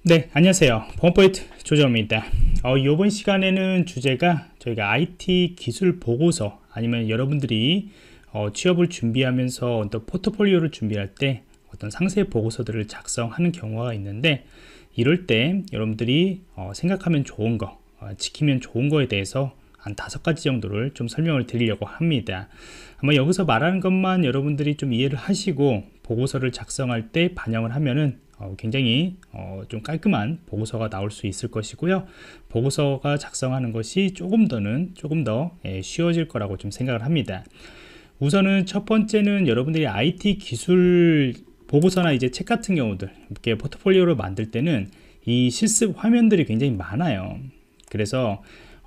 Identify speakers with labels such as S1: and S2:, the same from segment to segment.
S1: 네, 안녕하세요. 보안포인트 조정입니다. 이번 시간에는 주제가 저희가 IT 기술 보고서 아니면 여러분들이 취업을 준비하면서 어떤 포트폴리오를 준비할 때 어떤 상세 보고서들을 작성하는 경우가 있는데, 이럴 때 여러분들이 생각하면 좋은 거, 지키면 좋은 거에 대해서 한 5가지 정도를 좀 설명을 드리려고 합니다. 아마 여기서 말하는 것만 여러분들이 좀 이해를 하시고 보고서를 작성할 때 반영을 하면은 굉장히 좀 깔끔한 보고서가 나올 수 있을 것이고요. 보고서가 작성하는 것이 조금 더 쉬워질 거라고 좀 생각을 합니다. 우선은 첫 번째는 여러분들이 IT 기술 보고서나 이제 책 같은 경우들, 이렇게 포트폴리오를 만들 때는 이 실습 화면들이 굉장히 많아요. 그래서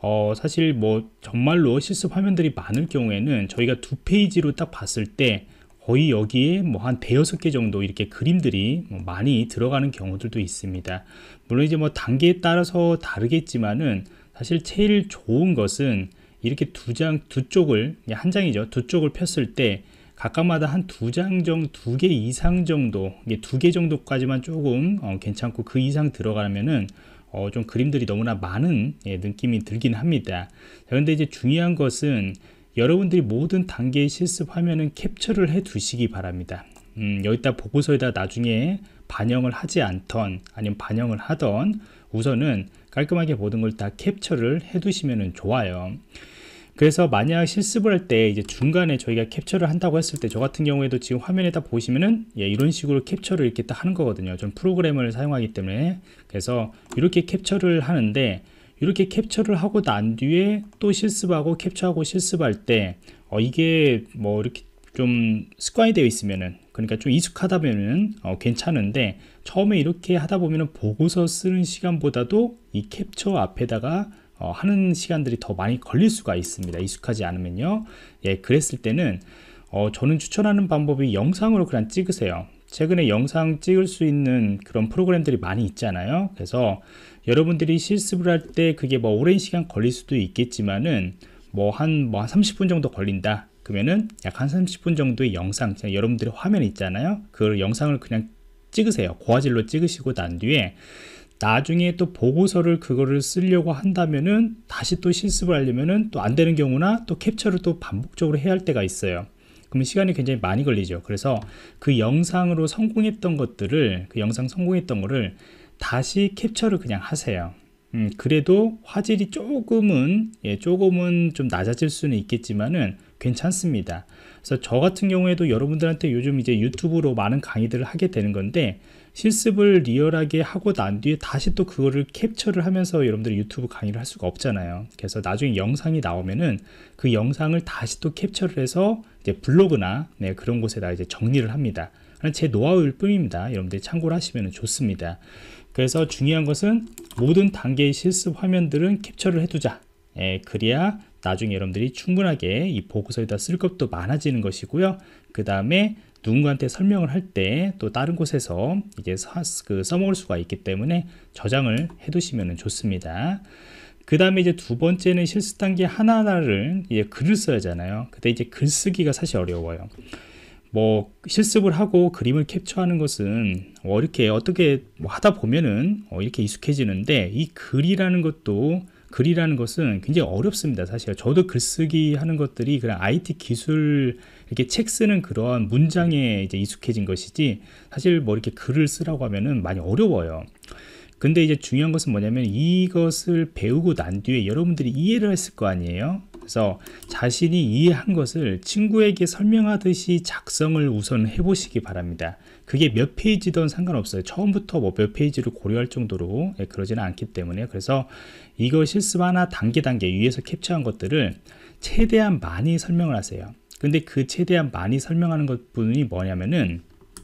S1: 사실 뭐 정말로 실습 화면들이 많을 경우에는 저희가 2페이지로 딱 봤을 때 거의 여기에 뭐 한 대여섯 개 정도 이렇게 그림들이 많이 들어가는 경우들도 있습니다. 물론 이제 뭐 단계에 따라서 다르겠지만은 사실 제일 좋은 것은 이렇게 두 쪽을, 한 장이죠. 두 쪽을 폈을 때 각각마다 한 2장 정도, 2개 이상 정도, 이게 2개 정도까지만 조금 괜찮고, 그 이상 들어가면은 좀 그림들이 너무나 많은 느낌이 들긴 합니다. 그런데 이제 중요한 것은 여러분들이 모든 단계의 실습 화면은 캡처를 해 두시기 바랍니다. 여기다 보고서에다 나중에 반영을 하지 않던 아니면 반영을 하던 우선은 깔끔하게 모든 걸 다 캡처를 해 두시면 좋아요. 그래서 만약 실습을 할 때 이제 중간에 저희가 캡처를 한다고 했을 때, 저 같은 경우에도 지금 화면에다 보시면은 이런 식으로 캡처를 이렇게 딱 하는 거거든요. 좀 프로그램을 사용하기 때문에. 그래서 이렇게 캡처를 하는데, 이렇게 캡처를 하고 난 뒤에 또 실습하고 캡처하고 실습할 때 이게 뭐 이렇게 좀 습관이 되어 있으면은, 그러니까 좀 익숙하다면은 괜찮은데, 처음에 이렇게 하다 보면은 보고서 쓰는 시간보다도 이 캡처 앞에다가 하는 시간들이 더 많이 걸릴 수가 있습니다. 익숙하지 않으면요. 그랬을 때는 저는 추천하는 방법이 영상으로 그냥 찍으세요. 최근에 영상 찍을 수 있는 그런 프로그램들이 많이 있잖아요. 그래서 여러분들이 실습을 할 때 그게 뭐 오랜 시간 걸릴 수도 있겠지만은 한 30분 정도 걸린다 그러면은 약 한 30분 정도의 영상, 여러분들의 화면 있잖아요. 그 영상을 그냥 찍으세요. 고화질로 찍으시고 난 뒤에 나중에 또 보고서를 그거를 쓰려고 한다면은, 다시 또 실습을 하려면은 또 안 되는 경우나 또 캡처를 또 반복적으로 해야 할 때가 있어요. 그러면 시간이 굉장히 많이 걸리죠. 그래서 그 영상으로 성공했던 것들을, 그 영상 성공했던 거를 다시 캡처를 그냥 하세요. 그래도 화질이 조금은 좀 낮아질 수는 있겠지만은 괜찮습니다. 그래서 저 같은 경우에도 여러분들한테 요즘 이제 유튜브로 많은 강의들을 하게 되는 건데, 실습을 리얼하게 하고 난 뒤에 다시 또 그거를 캡처를 하면서 여러분들이 유튜브 강의를 할 수가 없잖아요. 그래서 나중에 영상이 나오면은 그 영상을 다시 또 캡처를 해서 이제 블로그나 그런 곳에다 이제 정리를 합니다. 제 노하우일 뿐입니다. 여러분들이 참고를 하시면 좋습니다. 그래서 중요한 것은 모든 단계의 실습 화면들은 캡처를 해두자. 그래야 나중에 여러분들이 충분하게 이 보고서에다 쓸 것도 많아지는 것이고요. 그 다음에 누군가한테 설명을 할 때 또 다른 곳에서 이제 써먹을 수가 있기 때문에 저장을 해 두시면 좋습니다. 그 다음에 이제 두 번째는 실습 단계 하나하나를 글을 써야 하잖아요. 근데 이제 글쓰기가 사실 어려워요. 실습을 하고 그림을 캡처하는 것은 이렇게 어떻게 하다 보면은 이렇게 익숙해지는데, 이 글이라는 것은 굉장히 어렵습니다. 사실 저도 글쓰기 하는 것들이 그냥 IT 기술, 이렇게 책 쓰는 그러한 문장에 이제 익숙해진 것이지, 사실 이렇게 글을 쓰라고 하면은 많이 어려워요. 근데 이제 중요한 것은 뭐냐면, 이것을 배우고 난 뒤에 여러분들이 이해를 했을 거 아니에요. 그래서 자신이 이해한 것을 친구에게 설명하듯이 작성을 우선 해보시기 바랍니다. 그게 몇 페이지든 상관없어요. 처음부터 몇 페이지를 고려할 정도로 그러지는 않기 때문에. 그래서 이거 실습 하나 단계 위에서 캡처한 것들을 최대한 많이 설명을 하세요. 근데 그 최대한 많이 설명하는 것 부분이 뭐냐면은,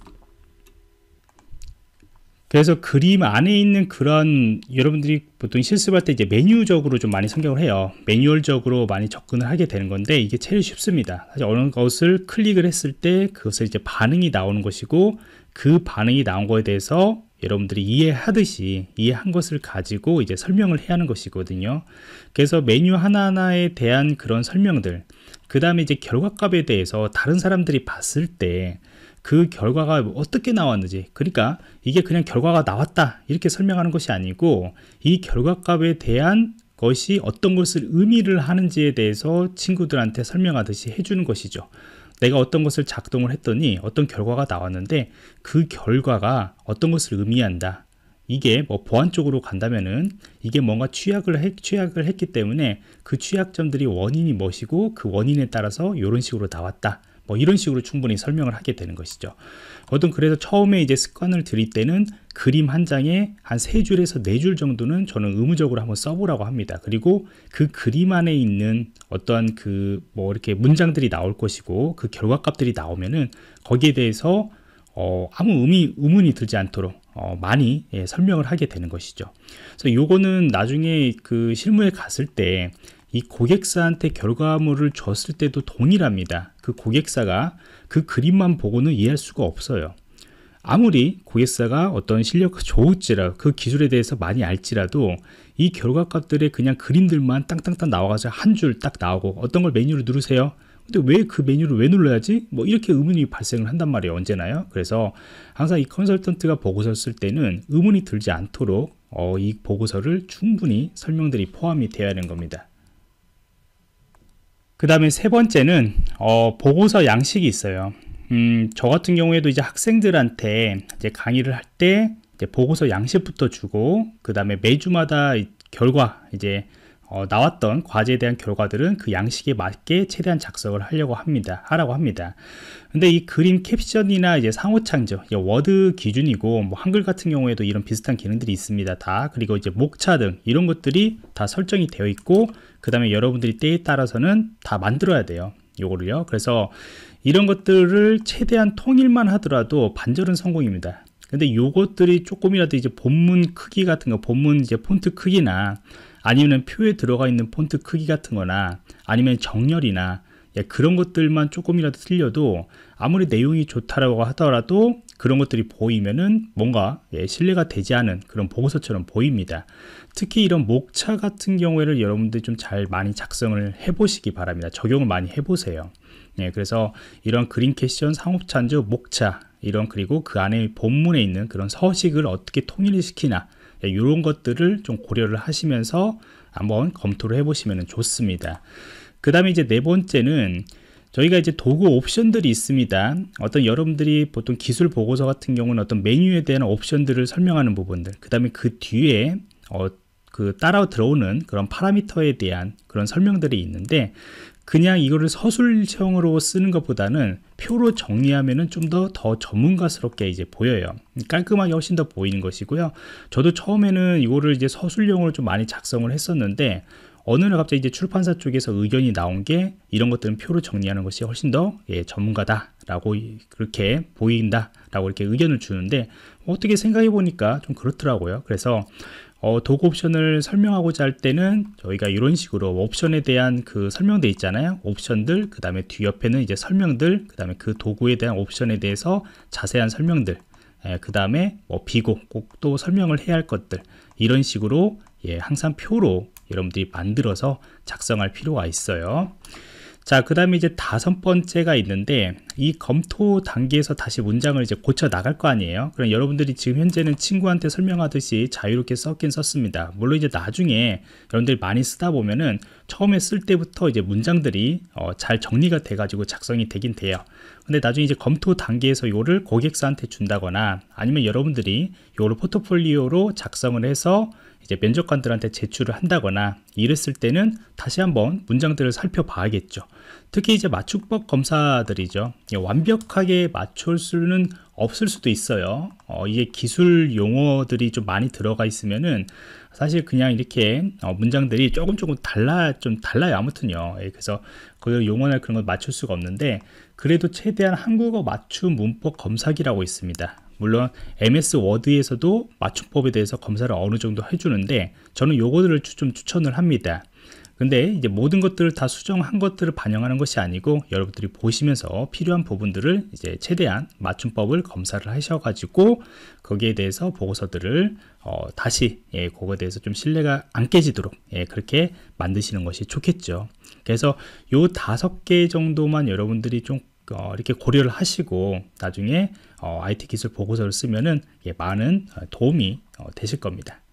S1: 그래서 그림 안에 있는 그런, 여러분들이 보통 실습할 때 이제 메뉴적으로 좀 많이 설명을 해요. 매뉴얼적으로 많이 접근을 하게 되는 건데, 이게 제일 쉽습니다. 사실 어느 것을 클릭을 했을 때 그것을 이제 반응이 나오는 것이고, 그 반응이 나온 거에 대해서 여러분들이 이해한 것을 가지고 이제 설명을 해야 하는 것이거든요. 그래서 메뉴 하나하나에 대한 그런 설명들, 그 다음에 이제 결과값에 대해서 다른 사람들이 봤을 때 그 결과가 어떻게 나왔는지, 그러니까 이게 그냥 결과가 나왔다 이렇게 설명하는 것이 아니고 이 결과값에 대한 것이 어떤 것을 의미를 하는지에 대해서 친구들한테 설명하듯이 해주는 것이죠. 내가 어떤 것을 작동을 했더니 어떤 결과가 나왔는데 그 결과가 어떤 것을 의미한다. 이게 뭐 보안 쪽으로 간다면은 이게 뭔가 취약을 했기 때문에 그 취약점들이 원인이 무엇이고 그 원인에 따라서 이런 식으로 나왔다. 뭐 이런 식으로 충분히 설명을 하게 되는 것이죠. 그래서 처음에 이제 습관을 들일 때는 그림 한 장에 한 3줄에서 4줄 정도는 저는 의무적으로 한번 써보라고 합니다. 그리고 그 그림 안에 있는 어떠한 그 뭐 이렇게 문장들이 나올 것이고 그 결과값들이 나오면은 거기에 대해서 아무 의문이 들지 않도록 많이 설명을 하게 되는 것이죠. 그래서 요거는 나중에 그 실무에 갔을 때 이 고객사한테 결과물을 줬을 때도 동일합니다. 그 고객사가 그 그림만 보고는 이해할 수가 없어요. 아무리 고객사가 어떤 실력이 좋을지라도 그 기술에 대해서 많이 알지라도 이 결과값들의 그냥 그림들만 땅땅땅 나와가지고 한 줄 딱 나오고 어떤 걸 메뉴를 누르세요. 근데 왜 그 메뉴를 왜 눌러야지? 뭐 이렇게 의문이 발생을 한단 말이에요. 언제나요? 그래서 항상 이 컨설턴트가 보고서 쓸 때는 의문이 들지 않도록 이 보고서를 충분히 설명들이 포함이 되어야 하는 겁니다. 그 다음에 3번째는 보고서 양식이 있어요. 저 같은 경우에도 이제 학생들한테 이제 강의를 할 때 보고서 양식부터 주고 그 다음에 매주마다 결과 이제 나왔던 과제에 대한 결과들은 그 양식에 맞게 최대한 작성을 하라고 합니다. 근데 이 그림 캡션이나 이제 상호창조, 워드 기준이고 뭐 한글 같은 경우에도 이런 비슷한 기능들이 있습니다. 다. 그리고 이제 목차 등 이런 것들이 다 설정이 되어 있고 그 다음에 여러분들이 때에 따라서는 다 만들어야 돼요. 요거를요. 그래서 이런 것들을 최대한 통일만 하더라도 반절은 성공입니다. 근데 요것들이 조금이라도 이제 본문 크기 같은 거, 본문 이제 폰트 크기나 아니면 표에 들어가 있는 폰트 크기 같은 거나 아니면 정렬이나 그런 것들만 조금이라도 틀려도 아무리 내용이 좋다라고 하더라도 그런 것들이 보이면은 뭔가 신뢰가 되지 않은 그런 보고서처럼 보입니다. 특히 이런 목차 같은 경우에는 여러분들이 좀 잘 많이 작성을 해보시기 바랍니다. 적용을 많이 해보세요. 그래서 이런 그림 캡션, 상호찬조, 목차 이런 그리고 그 안에 본문에 있는 그런 서식을 어떻게 통일시키나 이런 것들을 좀 고려를 하시면서 한번 검토를 해보시면 좋습니다. 그 다음에 이제 4번째는 저희가 이제 도구 옵션들이 있습니다. 어떤 여러분들이 보통 기술 보고서 같은 경우는 어떤 메뉴에 대한 옵션들을 설명하는 부분들, 그 다음에 그 뒤에 그 따라 들어오는 그런 파라미터에 대한 그런 설명들이 있는데 그냥 이거를 서술형으로 쓰는 것보다는 표로 정리하면은 좀 더 전문가스럽게 이제 보여요. 깔끔하게 훨씬 더 보이는 것이고요. 저도 처음에는 이거를 이제 서술형으로 좀 많이 작성을 했었는데 어느 날 갑자기 이제 출판사 쪽에서 의견이 나온 게 이런 것들은 표로 정리하는 것이 훨씬 더 전문가다라고 그렇게 보인다라고 이렇게 의견을 주는데 어떻게 생각해 보니까 좀 그렇더라고요. 그래서 도구 옵션을 설명하고자 할 때는 저희가 이런 식으로 옵션에 대한 그 설명들 있잖아요. 옵션들, 그 다음에 뒤 옆에는 이제 설명들, 그 다음에 그 도구에 대한 옵션에 대해서 자세한 설명들, 그 다음에 뭐 비고 꼭 또 설명을 해야 할 것들 이런 식으로 항상 표로 여러분들이 만들어서 작성할 필요가 있어요. 자, 그 다음에 이제 5번째가 있는데 이 검토 단계에서 다시 문장을 이제 고쳐 나갈 거 아니에요. 그럼 여러분들이 지금 현재는 친구한테 설명하듯이 자유롭게 썼긴 썼습니다. 물론 이제 나중에 여러분들이 많이 쓰다 보면은 처음에 쓸 때부터 이제 문장들이 잘 정리가 돼 가지고 작성이 되긴 돼요. 근데 나중에 이제 검토 단계에서 이거를 고객사한테 준다거나 아니면 여러분들이 이거를 포트폴리오로 작성을 해서 이제 면접관들한테 제출을 한다거나 이랬을 때는 다시 한번 문장들을 살펴봐야겠죠. 특히 이제 맞춤법 검사들이죠. 완벽하게 맞출 수는 없을 수도 있어요. 이게 기술 용어들이 좀 많이 들어가 있으면은 사실 그냥 이렇게 문장들이 조금 달라요. 아무튼요. 그래서 그 용어나 그런 걸 맞출 수가 없는데 그래도 최대한 한국어 맞춤 문법 검사기라고 있습니다. 물론 MS 워드에서도 맞춤법에 대해서 검사를 어느 정도 해주는데 저는 요거들을 좀 추천을 합니다. 근데 이제 모든 것들을 다 수정한 것들을 반영하는 것이 아니고 여러분들이 보시면서 필요한 부분들을 이제 최대한 맞춤법을 검사를 하셔가지고 거기에 대해서 보고서들을 다시 그거에 대해서 좀 신뢰가 안 깨지도록 그렇게 만드시는 것이 좋겠죠. 그래서 요 5개 정도만 여러분들이 좀 이렇게 고려를 하시고 나중에 IT 기술 보고서를 쓰면은 많은 도움이 되실 겁니다.